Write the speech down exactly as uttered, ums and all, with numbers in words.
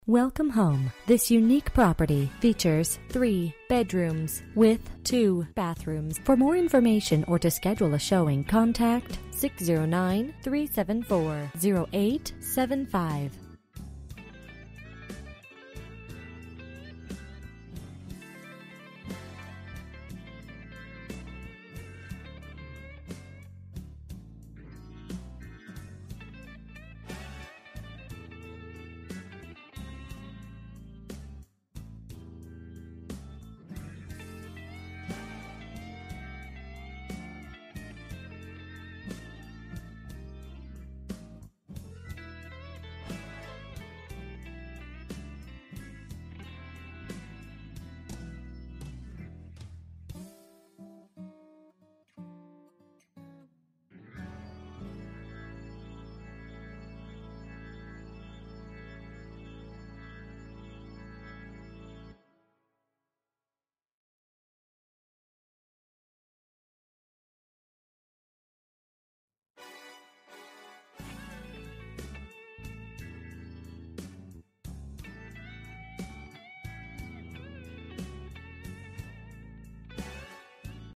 Welcome home. This unique property features three bedrooms with two bathrooms. For more information or to schedule a showing, contact six zero nine, three seven four, zero eight seven five.